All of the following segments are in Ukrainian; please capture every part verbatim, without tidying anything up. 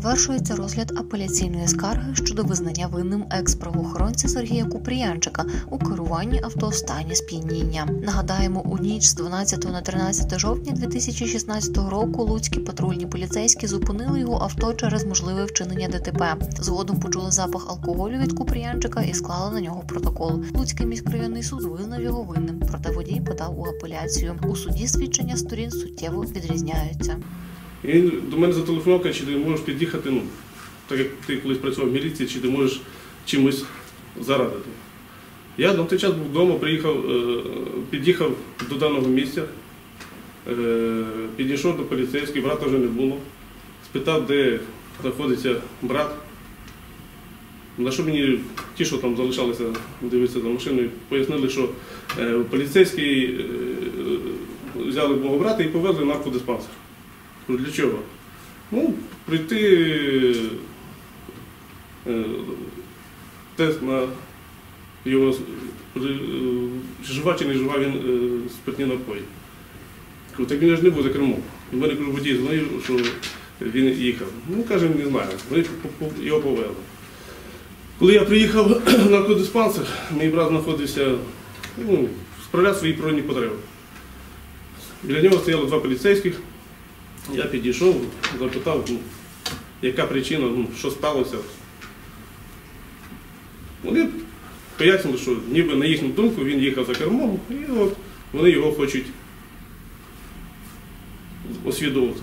Завершується розгляд апеляційної скарги щодо визнання винним екс-правоохоронця Сергія Купріянчика у керуванні авто в стані сп'яніння. Нагадаємо, у ніч з дванадцятого на тринадцяте жовтня дві тисячі шістнадцятого року луцькі патрульні поліцейські зупинили його авто через можливе вчинення ДТП. Згодом почули запах алкоголю від Купріянчика і склали на нього протокол. Луцький міськрайонний суд визнав його винним, проте водій подав у апеляцію. У суді свідчення сторін суттєво відрізняються. І він до мене зателефонував, каже, чи ти можеш під'їхати, ну, так як ти колись працював в міліції, чи ти можеш чимось зарадити. Я на той час був вдома, приїхав, під'їхав до даного місця, підійшов до поліцейських, брата вже не було, спитав, де знаходиться брат. На що мені ті, що там залишалися дивитися за машиною, пояснили, що поліцейські взяли мого брата і повезли в наркодиспансер. Для чого? Ну, прийти е, тест на його, жива чи не жива він е, спиртні напої. Так він ж не був за кермом. У мене водій знає, що він їхав. Ну, каже, не знаю, вони його повели. Коли я приїхав в наркодиспансер, мій брат знаходився, ну, справляв свої природні потреби. Біля нього стояло два поліцейських. Я підійшов, запитав, ну, яка причина, ну, що сталося. Вони пояснили, що ніби на їхню думку він їхав за кермом, і от вони його хочуть освідувати.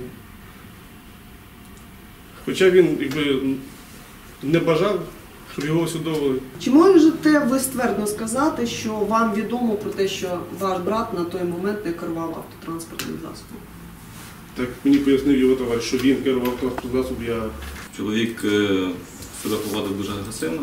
Хоча він, якби, не бажав, щоб його освідовували. Чи можете ви ствердно сказати, що вам відомо про те, що ваш брат на той момент не керував автотранспортним засобом? Так мені пояснив його товариш, що він керував транспортним засобом, я... Чоловік себе поводив дуже агресивно.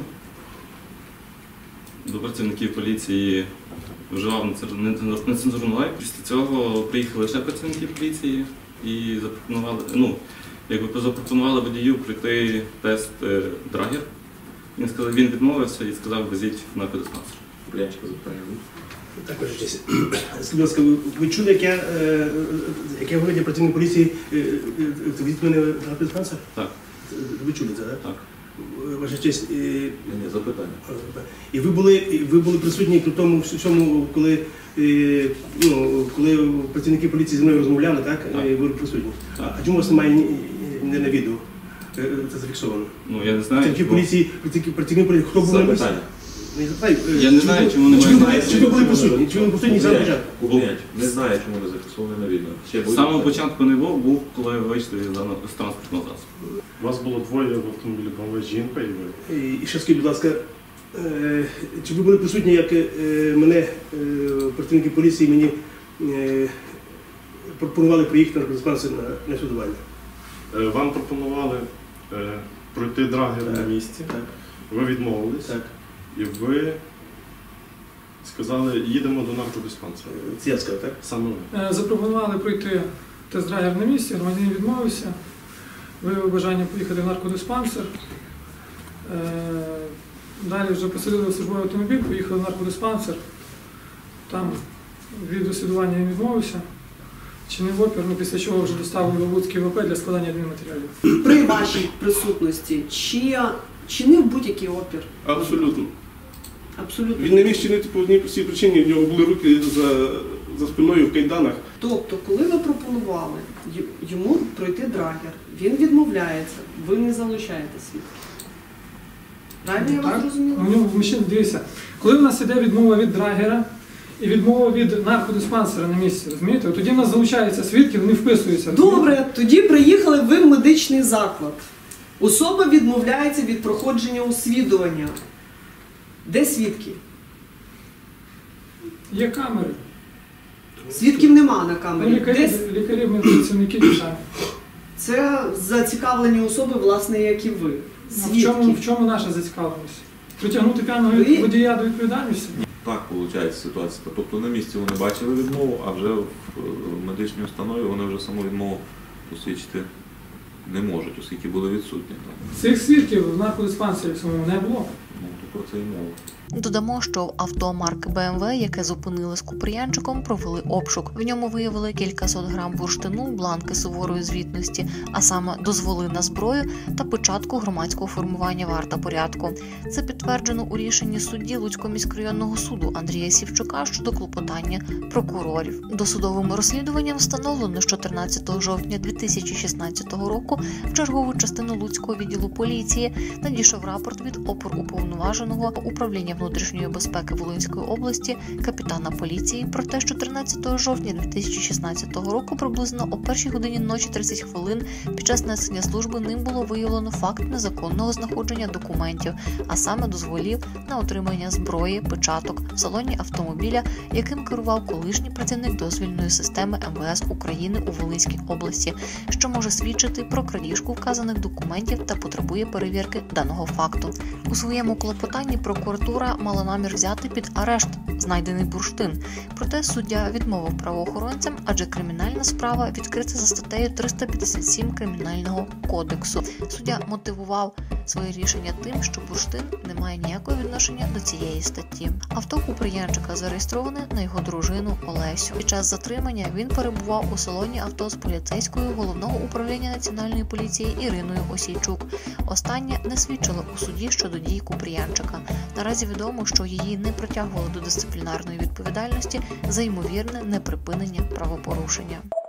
До працівників поліції вживав нецензурну лайку. Після цього приїхали ще працівники поліції і запропонували, ну, якби запропонували водію пройти тест Драгер. Він сказав, він відмовився і сказав, везіть в наркодиспансер. Купріянчика запитання. Також, скажіть, будь ласка, ви чули, як я, як я говорю працівник поліції, від мене в наркодиспансер? Так. Ви чули це, так? Так. Ваша честь. Ні, запитання. І ви були, ви були присутні при тому всьому, коли, ну, коли працівники поліції зі мною розмовляли, так? Так. Ви були присутні. Так. А чому у вас немає не на відео? Це зафіксовано. Ну, я не знаю. Працівники поліції, працівники поліції, хто був на місці? Я не знаю, чому не знаю. Чи ви були присутні? Чи ви присутні за початку? Купріянчик не знає, чому не зафіксований на відео. З самого початку не був, був, коли вийшли з транспортного засобу. У вас було двоє в автомобілі, по-моєму, жінка і ви. І ще скажіть, будь ласка, чи ви були присутні, як мене, працівники поліції, мені пропонували приїхати на диспансер на судування? Вам пропонували пройти Драгер на місці, ви відмовились. Так. І ви сказали, їдемо до наркодиспансера. Це я сказав, так? Саме ви. Запропонували пройти тест-драйвер на місці, громадянин відмовився. Виявив бажання поїхати в наркодиспансер. Далі вже посадили в службовий автомобіль, поїхали в наркодиспансер. Там від дослідування він відмовився. Чинив опір, ну, після чого вже доставили в Луцький ВП для складання адмінматеріалів. При вашій присутності чи чинив будь-який опір? Абсолютно. Абсолютно. Він не міг чинити по одній простій причині, в нього були руки за, за спиною в кайданах. Тобто, коли ви пропонували йому пройти Драгер, він відмовляється, ви не залучаєте свідків. Правильно я вас зрозуміла? У нього мужчина, дивіться, коли в нас іде відмова від Драгера і відмова від наркодиспансера на місці, розумієте? Тоді в нас залучаються свідки, вони вписуються. Добре, тоді приїхали ви в медичний заклад. Особа відмовляється від проходження освідування. Де свідки? Є камери. Свідків нема на камері. Лікарі, Де... лікарі, працівники самі. Це зацікавлені особи, власне, як і ви. В чому, в чому наша зацікавленість? Притягнути п'яного ви... водія до відповідальності? Так, виходить ситуація. Тобто на місці вони бачили відмову, а вже в медичній установі вони вже саму відмову посвідчити не можуть, оскільки були відсутні. Цих свідків в наркодиспансері самому не було. Ну, то про це і мова. Додамо, що в авто марки Бе Ем Ве, яке зупинили з Купріянчиком, провели обшук. В ньому виявили кількасот грам бурштину, бланки суворої звітності, а саме дозволи на зброю та печатку громадського формування варта порядку. Це підтверджено у рішенні судді Луцького міськрайонного суду Андрія Сівчука щодо клопотання прокурорів. Досудовим розслідуванням встановлено, що тринадцятого жовтня дві тисячі шістнадцятого року в чергову частину Луцького відділу поліції надійшов рапорт від оперуповноваженого управління внутрішньої безпеки Волинської області капітана поліції про те, що тринадцятого жовтня дві тисячі шістнадцятого року приблизно о першій годині ночі тридцять хвилин під час несення служби ним було виявлено факт незаконного знаходження документів, а саме дозволів на отримання зброї, печаток в салоні автомобіля, яким керував колишній працівник дозвільної системи Ем Ве Ес України у Волинській області, що може свідчити про крадіжку вказаних документів та потребує перевірки даного факту. У своєму клопотанні прокуратура мала намір взяти під арешт знайдений бурштин. Проте суддя відмовив правоохоронцям, адже кримінальна справа відкрита за статтею триста п'ятдесят сім Кримінального кодексу. Суддя мотивував своє рішення тим, що бурштин не має ніякого відношення до цієї статті. Авто Купріянчика зареєстроване на його дружину Олесю. Під час затримання він перебував у салоні авто з поліцейською Головного управління Національної поліції Іриною Осійчук. Остання не свідчила у суді щодо дій Купріянчика. Наразі відомо, що її не притягували до дисциплінарної відповідальності за ймовірне неприпинення правопорушення.